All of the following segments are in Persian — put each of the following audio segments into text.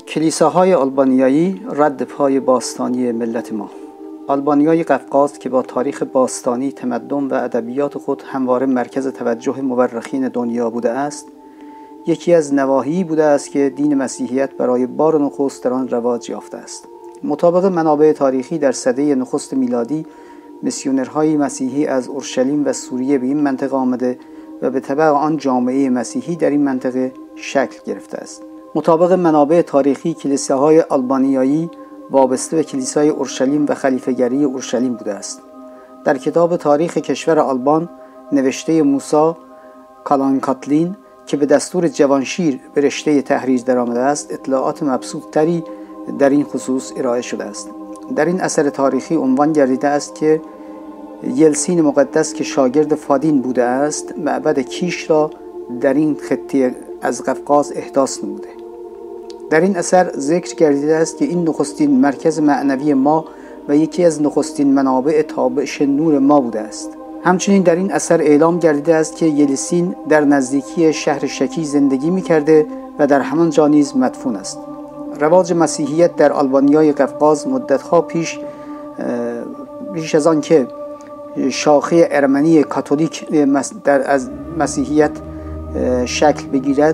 کلیساهای آلبانیایی رد پای باستانی ملت ما. آلبانیای قفقاز که با تاریخ باستانی، تمدن و ادبیات خود همواره مرکز توجه مورخین دنیا بوده است، یکی از نواحی بوده است که دین مسیحیت برای بار نخست در آن رواج یافته است. مطابق منابع تاریخی در سده نخست میلادی میسیونرهای مسیحی از اورشلیم و سوریه به این منطقه آمده و به تبع آن جامعه مسیحی در این منطقه شکل گرفته است. مطابق منابع تاریخی کلیساهای آلبانیایی وابسته به کلیسای اورشلیم و خلیفه‌گری اورشلیم بوده است. در کتاب تاریخ کشور آلبان نوشته موسی کالانکاتلین که به دستور جوانشیر به رشته تحریر درآمده است، اطلاعات مبسوط‌تری در این خصوص ارائه شده است. در این اثر تاریخی عنوان گردیده است که یلسین مقدس که شاگرد فادین بوده است، معبد کیش را در این خطه از قفقاز احداث نموده. در این اثر ذکر گردیده است که این نخستین مرکز معنوی ما و یکی از نخستین منابع تابش نور ما بوده است. همچنین در این اثر اعلام گردیده است که یلسین در نزدیکی شهر شکی زندگی می‌کرده و در همان جا نیز مدفون است. رواج مسیحیت در آلبانیای قفقاز مدت‌ها پیش از آن که شاخه ارمنی کاتولیک از مسیحیت شکل بگیرد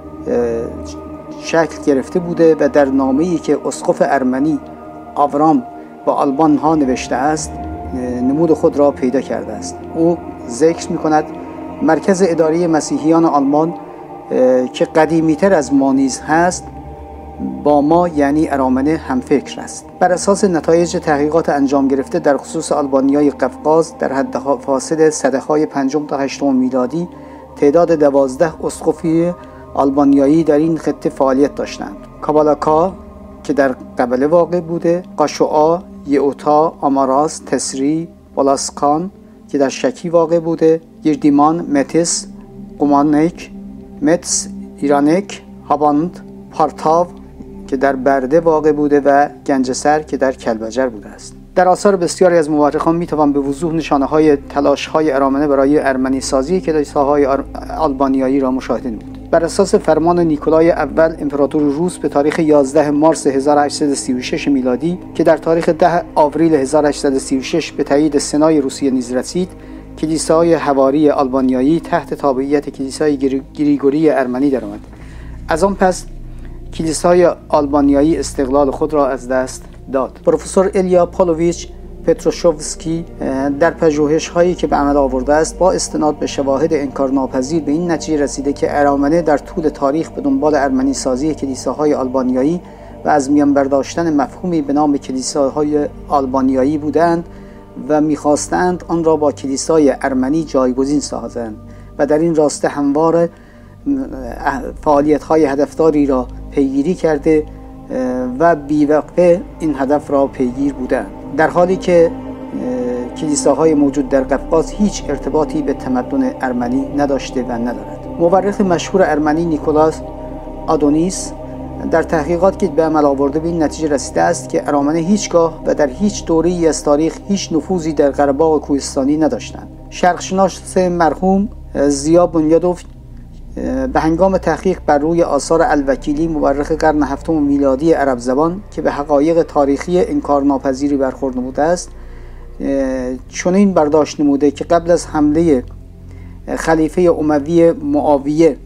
شکل گرفته بوده و در نامه‌ای که اسقف ارمنی آورام با آلبان ها نوشته است نمود خود را پیدا کرده است. او ذکر می‌کند مرکز اداری مسیحیان آلمان که قدیمی‌تر از ما نیز هست با ما یعنی ارامنه همفکر است. بر اساس نتایج تحقیقات انجام گرفته در خصوص آلبانیای قفقاز در حد فاصل سده‌های 5 تا 8 میلادی تعداد 12 اسقفی آلبانیایی در این خطه فعالیت داشتند. کابالاکا که در قبله واقع بوده، قاشوعا، یعوتا، آماراس، تسری، بالاسکان که در شکی واقع بوده، گیردیمان، متس، قومانک، متس، ایرانک، هاباند، پارتاو که در برده واقع بوده و گنجسر که در کلبجر بوده است. در آثار بسیاری از مورخان میتوان به وضوح نشانه‌های تلاش‌های ارامنه برای ارمنی سازی کلیساهای آلبانیایی را مشاهده نمود. بر اساس فرمان نیکولای اول امپراتور روس به تاریخ 11 مارس 1836 میلادی که در تاریخ 10 آوریل 1836 به تایید سنای روسیه نیز رسید، کلیسای حواری آلبانیایی تحت تابعیت کلیسای گریگوری ارمنی درآمد. از آن پس کلیسای آلبانیایی استقلال خود را از دست داد. پروفسور الیا پالوویچ پتروشوفسکی در پژوهش‌هایی که به عمل آورده است با استناد به شواهد انکارناپذیر به این نتیجه رسیده که ارامنه در طول تاریخ به دنبال ارمنی سازی کلیساهای آلبانیایی و از میان برداشتن مفهومی به نام کلیساهای آلبانیایی بودند و می‌خواستند آن را با کلیسای ارمنی جایگزین سازند و در این راسته همواره فعالیت‌های هدفداری را پیگیری کرده و بیوقفه این هدف را پیگیر بودند، در حالی که کلیساهای موجود در قفقاز هیچ ارتباطی به تمدن ارمنی نداشته و ندارد. مورخ مشهور ارمنی نیکولاس آدونیس در تحقیقات که به عمل آورده به این نتیجه رسیده است که ارامنه هیچگاه و در هیچ دوره‌ای از تاریخ هیچ نفوذی در قره‌باغ کوهستانی نداشتند. شرقشناس مرحوم زیا بنیادوف به هنگام تحقیق بر روی آثار الوکیلی مورخ قرن 7 میلادی عرب زبان که به حقایق تاریخی انکارناپذیری برخورد نموده است چنین برداشت نموده که قبل از حمله خلیفه اموی معاویه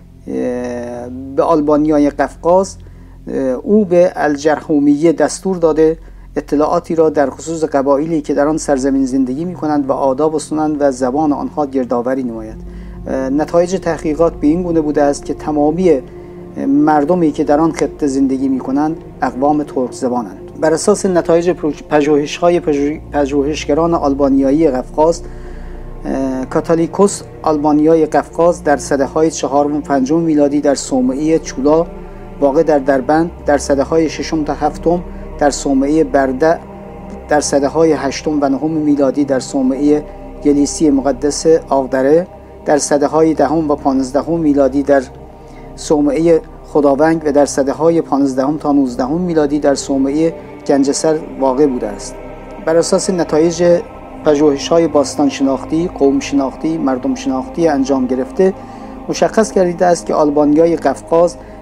به آلبانیای قفقاز او به الجرحومیه دستور داده اطلاعاتی را در خصوص قبایلی که در آن سرزمین زندگی می کنند و آداب و سنن و زبان آنها گردآوری نماید. نتایج تحقیقات به این گونه بوده است که تمامی مردمی که در آن خطه زندگی می کنند اقوام ترک زبانند. بر اساس نتایج پژوهش‌های پژوهشگران آلبانیایی قفقاز، کاتالیکوس آلبانیای قفقاز در سده‌های 4 و 5 میلادی در صومعه چولا واقع در دربند، در سده‌های 6 تا 7 در صومعه برده، در سده‌های 8 و 9 میلادی در صومعه گلیسی مقدس آغدره، در سده‌های 10 و 15 میلادی در صومعه خداونگ و در سده‌های 15 تا 19 میلادی در صومعه گنجسر واقع بوده است. بر اساس نتایج پژوهش‌های باستان شناختی، قوم شناختی، مردم شناختی انجام گرفته مشخص گردیده است که آلبانیای قفقاز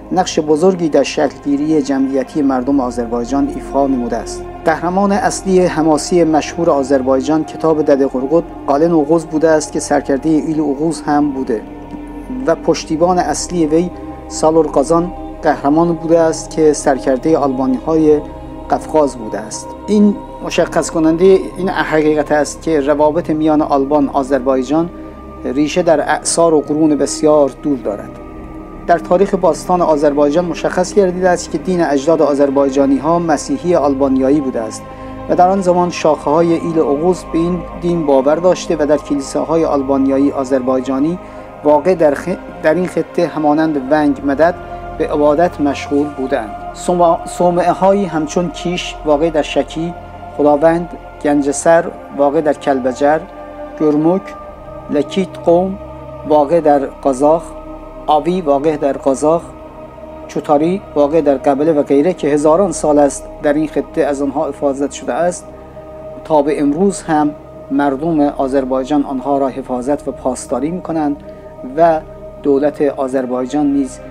نقش بزرگی در شکلگیری جمعیتی مردم آذربایجان ایفا نموده است. قهرمان اصلی حماسی مشهور آذربایجان کتاب دده قرقود قالن اوغوز بوده است که سرکرده ایل اوغوز هم بوده و پشتیبان اصلی وی سالور قازان قهرمان بوده است که سرکرده آلبانی های قفقاز بوده است. این مشخص کننده این حقیقت است که روابط میان آلبان آذربایجان ریشه در اعصار و قرون بسیار دور دارد. در تاریخ باستان آذربایجان مشخص گردیده است که دین اجداد آذربایجانی ها مسیحی آلبانیایی بوده است و در آن زمان شاخه های ایل اوغوز به این دین باور داشته و در کلیساهای آلبانیایی آذربایجانی واقع در این خطه همانند ونگ مدد به عبادت مشغول بودند. صومعه هایی همچون کیش واقع در شکی، خداوند، گنجسر واقع در کلبجر، گرمک، لکیت قوم واقع در قزاق، آوی واقع در قزاق، چوتاری واقع در قبله و غیره که هزاران سال است در این خطه از آنها حفاظت شده است، تا به امروز هم مردم آذربایجان آنها را حفاظت و پاسداری می‌کنند و دولت آذربایجان نیز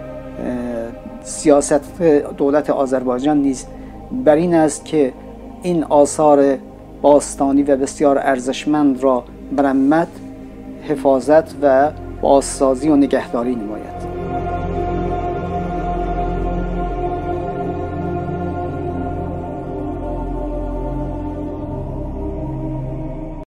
سیاست دولت آذربایجان نیز بر این است که این آثار باستانی و بسیار ارزشمند را مرمت، حفاظت و بازسازی و نگهداری نماید.